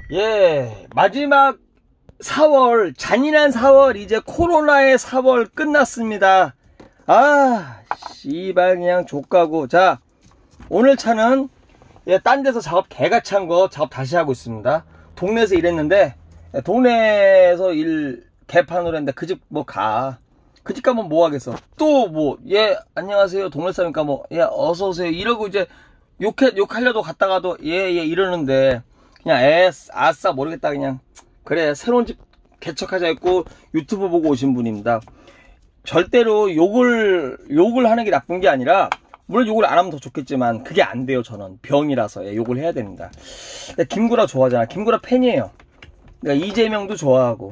예, 마지막 4월, 잔인한 4월, 이제 코로나의 4월 끝났습니다. 아, 씨발, 그냥 족가고. 자, 오늘 차는, 예, 딴 데서 작업 개같이 한 거 작업 다시 하고 있습니다. 동네에서 일했는데, 동네에서 일 개판으로 했는데, 그 집 뭐 가. 그 집 가면 뭐 하겠어. 또 뭐, 예, 안녕하세요. 동네 사람이니까 뭐, 예, 어서오세요. 이러고 이제, 욕하려도 갔다가도, 예, 이러는데, 그냥 아싸 모르겠다 그냥 그래 새로운 집 개척하자 했고 유튜브 보고 오신 분입니다. 절대로 욕을 하는 게 나쁜 게 아니라 물론 욕을 안 하면 더 좋겠지만 그게 안 돼요. 저는 병이라서 욕을 해야 됩니다. 김구라 좋아하잖아. 김구라 팬이에요. 내가 이재명도 좋아하고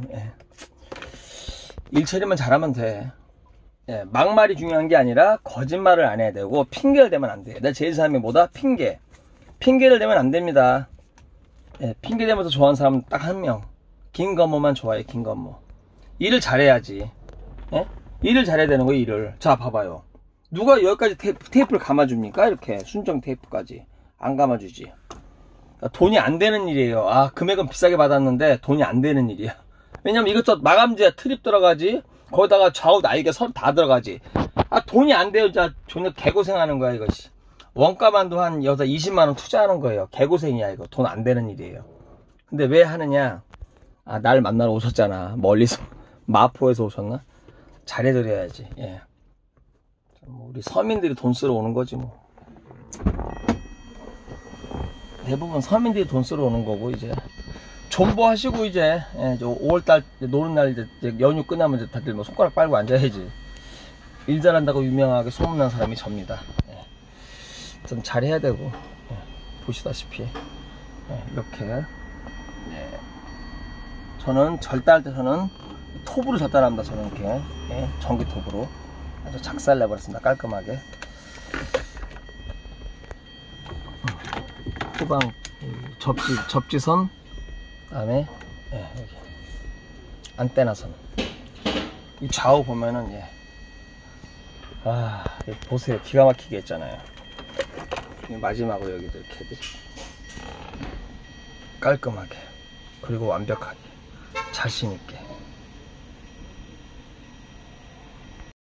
일 처리만 잘하면 돼. 막말이 중요한 게 아니라 거짓말을 안 해야 되고 핑계를 대면 안 돼. 내가 제일 사람이 뭐다? 핑계를 대면 안 됩니다. 핑계 대면서 좋아하는 사람은 딱 한 명. 김건모만 좋아해. 김건모. 일을 잘해야지. 일을 잘해야 되는 거예요. 일을. 자 봐봐요. 누가 여기까지 테이프를 감아줍니까? 이렇게 순정 테이프까지 안 감아주지. 돈이 안 되는 일이에요. 아, 금액은 비싸게 받았는데 돈이 안 되는 일이야. 왜냐면 이것저것 마감재 트립 들어가지. 거기다가 좌우 날개 선 다 들어가지. 아, 돈이 안 돼요. 자, 존나 개고생하는 거야 이것이. 원가만도 한 여기다 20만원 투자하는 거예요. 개고생이야 이거. 돈 안 되는 일이에요. 근데 왜 하느냐? 아, 날 만나러 오셨잖아. 멀리서 마포에서 오셨나? 잘해드려야지. 예. 우리 서민들이 돈 쓰러 오는 거지 뭐. 대부분 서민들이 돈 쓰러 오는 거고 이제 존버하시고 이제 5월달 노는 날 이제 연휴 끝나면 이제 다들 뭐 손가락 빨고 앉아야지. 일 잘한다고 유명하게 소문난 사람이 접니다. 좀 잘해야 되고 보시다시피 이렇게 저는 절단할 때 저는 톱으로 절단합니다. 저는 이렇게 전기 톱으로 아주 작살 내버렸습니다. 깔끔하게 후방 접지선 그다음에 여기 안테나선 이 좌우 보면은 아 보세요. 기가 막히게 했잖아요. 마지막으로 여기도 이렇게 깔끔하게 그리고 완벽하게 자신있게